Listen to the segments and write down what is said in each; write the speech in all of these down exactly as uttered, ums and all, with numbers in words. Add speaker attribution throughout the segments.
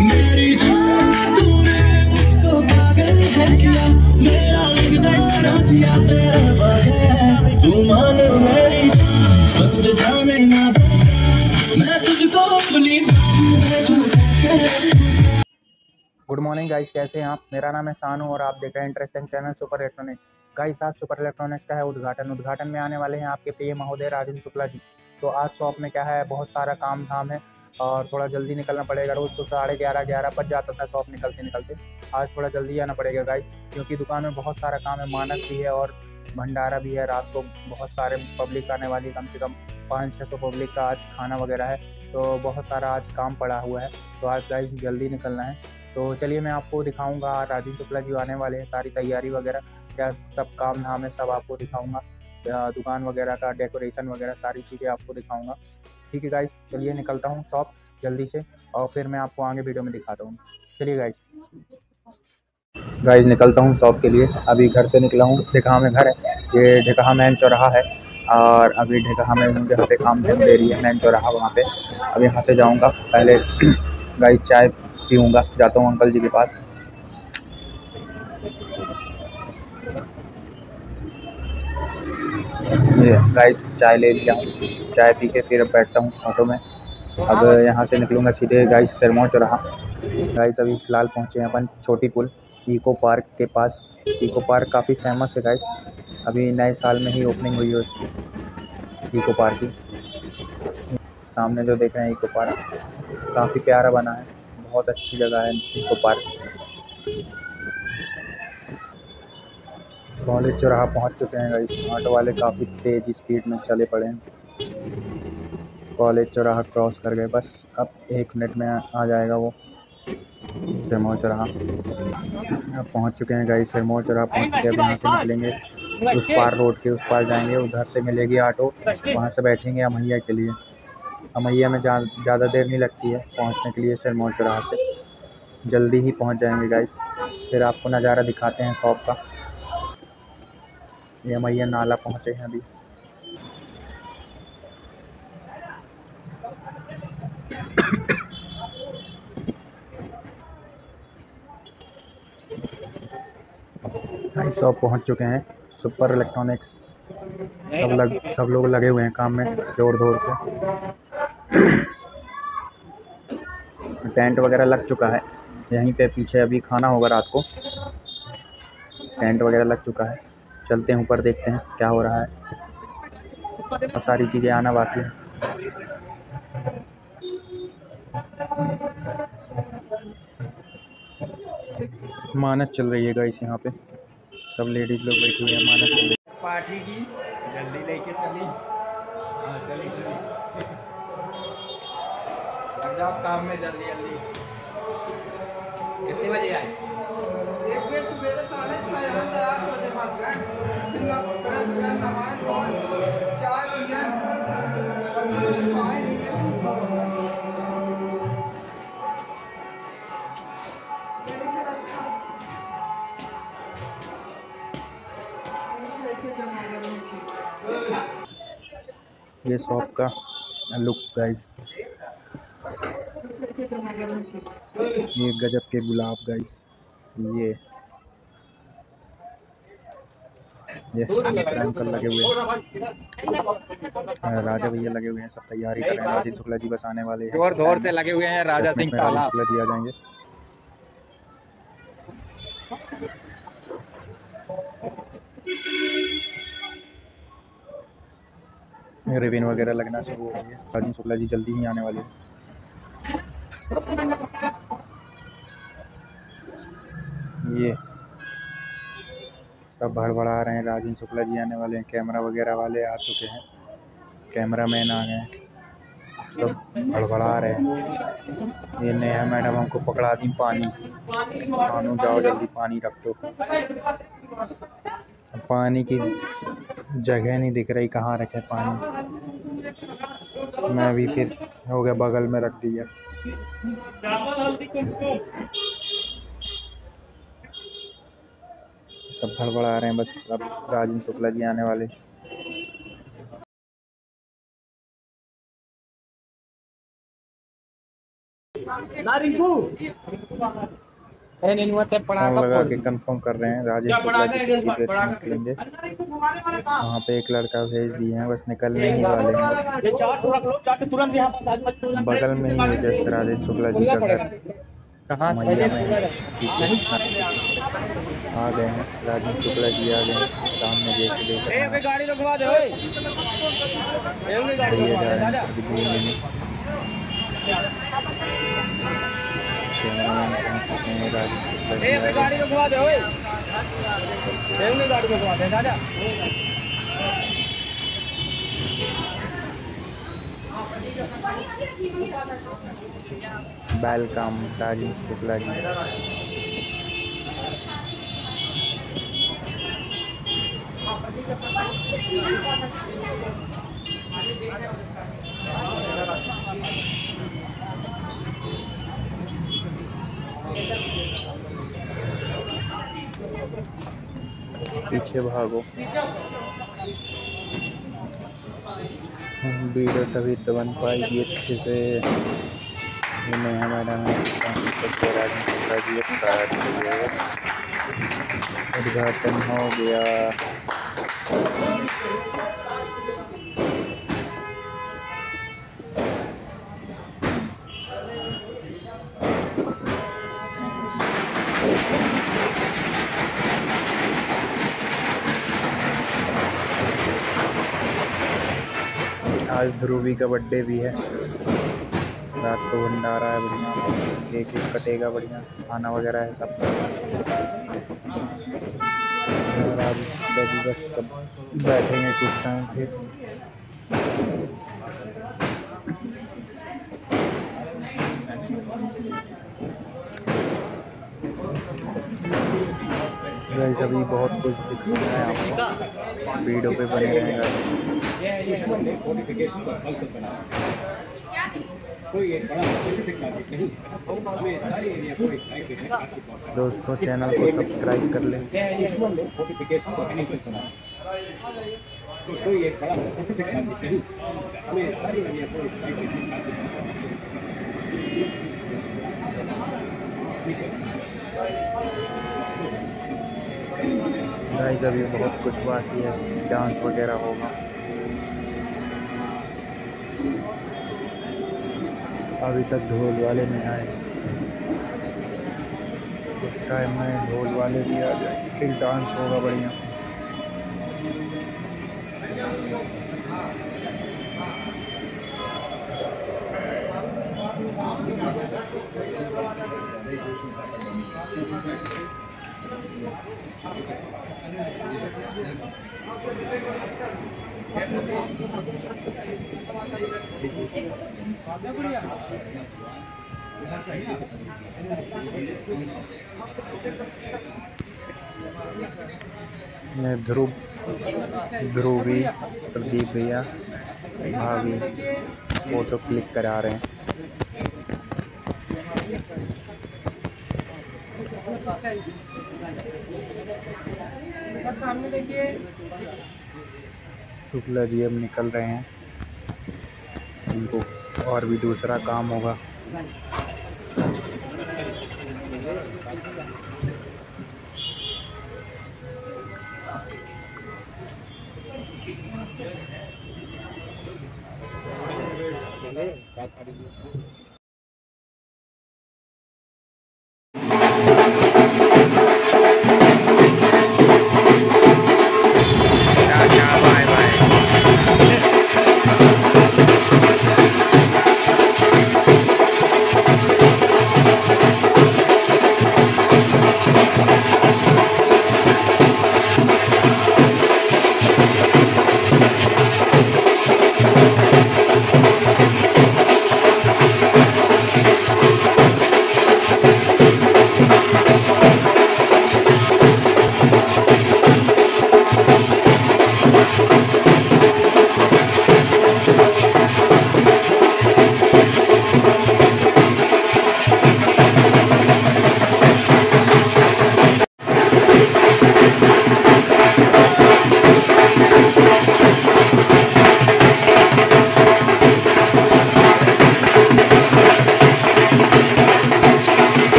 Speaker 1: मेरी जान तूने मुझको पागल है किया, मेरा लगता ना जिया तेरे बगैर। तू मान मेरी जान, मैं तुझे जाने ना दूंगा, मैं तुझको अपनी
Speaker 2: गुड मॉर्निंग गाइस, कैसे हैं आप? मेरा नाम है सानू और आप देख रहे हैं interesting channel super electronic. Guys आज सुपर इलेक्ट्रॉनिक्स का है उद्घाटन उद्घाटन में आने वाले हैं आपके प्रिय महोदय राजेंद्र शुक्ला जी। तो आज शॉप में क्या है, बहुत सारा काम धाम है और थोड़ा जल्दी निकलना पड़ेगा। रोज़ तो साढ़े ग्यारह ग्यारह बज जाता था शॉप निकलते निकलते, आज थोड़ा जल्दी आना पड़ेगा गाइस, क्योंकि दुकान में बहुत सारा काम है। मानस भी है और भंडारा भी है। रात को बहुत सारे पब्लिक आने वाली, कम से कम पाँच छः सौ पब्लिक का आज खाना वगैरह है। तो बहुत सारा आज काम पड़ा हुआ है, तो आज गाइस जल्दी निकलना है। तो चलिए मैं आपको दिखाऊंगा, राजेंद्र शुक्ला जी आने वाले हैं, सारी तैयारी वगैरह क्या सब काम धाम है सब आपको दिखाऊंगा। दुकान वगैरह का डेकोरेशन वगैरह सारी चीज़ें आपको दिखाऊंगा। ठीक है गाइस, चलिए निकलता हूँ शॉप जल्दी से और फिर मैं आपको आगे वीडियो में दिखाता हूँ। चलिए गाइस गाइस निकलता हूँ शॉप के लिए। अभी घर से निकला हूँ, ढेकहा में घर है, ये ढेकहा मेन चौराहा है और अभी ढेकहा में जहाँ पे काम धाम दे रही है मेन चौराहा, वहाँ पे अब यहाँ से जाऊँगा। पहले गाइस चाय पीऊँगा, जाता हूँ अंकल जी के पास। ये गाइस चाय ले लिया हूँ, चाय पी के फिर अब बैठता हूँ ऑटो में। अब यहाँ से निकलूँगा सीधे गाइस सिरमौर चौराहा। गाइस अभी फ़िलहाल पहुँचे हैं अपन छोटी पुल इको पार्क के पास। इको पार्क काफ़ी फेमस है गाइस, अभी नए साल में ही ओपनिंग हुई है उसकी इको पार्क की। सामने जो देख रहे हैं इको पार्क काफ़ी प्यारा बना है, बहुत अच्छी जगह है इको पार्क। कॉलेज चौराहा पहुंच चुके हैं गाइस, ऑटो वाले काफ़ी तेज़ स्पीड में चले पड़े हैं। कॉलेज चौराहा क्रॉस कर गए, बस अब एक मिनट में आ जाएगा वो सिरमौर चौराहा। अब पहुंच चुके हैं गाइस, सिरमौर चौराहा पहुंच चुके हैं। अब यहाँ से निकलेंगे उस पार, रोड के उस पार जाएंगे, उधर से मिलेगी ऑटो, वहाँ से बैठेंगे अमैया के लिए। अमैया में ज़्यादा देर नहीं लगती है पहुँचने के लिए सिरमौर चौराहा से, जल्दी ही पहुँच जाएंगे गाइस। फिर आपको नज़ारा दिखाते हैं शॉप का। ये मैया नाला पहुँचे हैं अभी। गाइस शॉप पहुँच चुके हैं सुपर इलेक्ट्रॉनिक्स। सब लग सब लोग लगे हुए हैं काम में जोर जोर से। टेंट वगैरह लग चुका है यहीं पे पीछे, अभी खाना होगा रात को। टेंट वगैरह लग चुका है, चलते हैं ऊपर देखते हैं क्या हो रहा है, और सारी चीज़ें आना बाकी है। मानस चल रही है गाइस, यहाँ पे सब लेडीज़ लोग बैठी हुई है। मानस चल रही है
Speaker 3: पार्टी की, जल्दी लेके चली। हाँ चली चली, लग जाओ काम में जल्दी जल्दी। कितने बजे आए?
Speaker 4: एक बजे सुबह साढ़े छः आठ बजे भाग गए, चाय पिए, कुछ खाए नहीं है।
Speaker 2: ये शॉप का लुक गाइस, ये गजब के गुलाब गाइस। ये ये दूसरा अंकल लगे हुए हैं, राजा भैया लगे हुए हैं, सब तैयारी कर रहे हैं। राजेंद्र शुक्ला जी बस आने वाले हैं,
Speaker 3: जोर जोर से लगे हुए हैं। राजा सिंह
Speaker 2: राजेंद्र शुक्ला जी आ जाएंगे। रिबन वगैरह लगना शुरू हो गई है, राजेंद्र शुक्ला जी जल्दी ही आने वाले हैं। ये सब भड़बड़ा रहे हैं, राजेंद्र शुक्ला जी आने वाले हैं। कैमरा वगैरह वाले आ चुके हैं, कैमरा मैन आ गए, सब भड़बड़ा रहे हैं। ये नेहा मैडम हमको पकड़ा दी पानी, सानू जाओ जल्दी पानी रख दो। पानी की जगह नहीं दिख रही, कहाँ रखे पानी। मैं भी फिर हो गया बगल में रख दिया। सब भड़बड़ा रहे हैं, बस अब राजेंद्र शुक्ला जी आने वाले। फोन लगा के कंफर्म कर रहे हैं राजेश शुक्ला जी कितनी देर से निकलेंगे। वहाँ पे एक लड़का भेज दिए हैं, बस निकलने ही वाले हैं। बगल में ही जस्ट राजेश शुक्ला जी का घर कहाँ मैया में पीछे आ गए हैं। राजेश शुक्ला जी आ गए हैं, सामने जैसे देख रहे हैं भैया जा रहे हैं डिग्री लेने। कैमरामैन पहुँच चुके हैं, राजेश शुक्ला जी आ गए। वेलकम राजेश शुक्ला जी। पीछे भागो, वीडियो तभी तो बन पाएगी अच्छे से। नहीं हमारा उद्घाटन हो गया। आज ध्रुवी का बर्थडे भी है, रात को भंडारा है बढ़िया, केक केक कटेगा बढ़िया, खाना वगैरह है सब। और आज बस सब बैठेंगे कुछ टाइम फिर। गाइस अभी बहुत कुछ दिख रहा है आपको, वीडियो पे बने रहेगा। दोस्तों चैनल को सब्सक्राइब कर लें। गाइस अभी बहुत कुछ बाकी है, डांस वगैरह होगा। अभी तक ढोल वाले नहीं आए, कुछ टाइम में ढोल वाले भी आ जाए, फिर डांस होगा बढ़िया। मैं ध्रुव ध्रुवी प्रदीप भैया भाभी फोटो क्लिक करा रहे हैं। शुक्ला जी अब निकल रहे हैं, उनको और भी दूसरा काम होगा।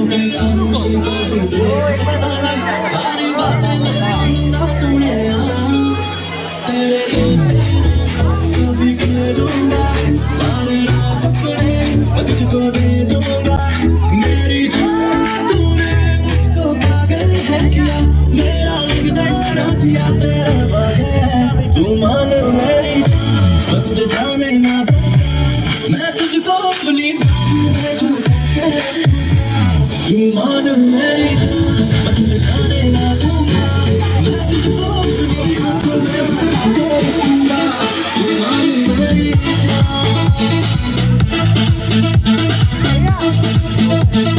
Speaker 1: मैं खामोशी को भी देख सकता नहीं, सारी बातें मैं सुनूंगा सुने तेरे कभी खेलूंगा, सारे राज अपने मैं तुझको दे दूंगा। मेरी जान तूने मुझको पागल है किया, मेरा लगना जिया तेरा बगैर। तू मान मेरी मैं तुझे जाने ना दूं, मैं तुझको अपनी में छुपा के। तू मान मेरी मैं तुझे जाने ना दूंगा, मैं तुझको अपनी आंखों में बसा के रखूंगा। तू मान मेरी जान।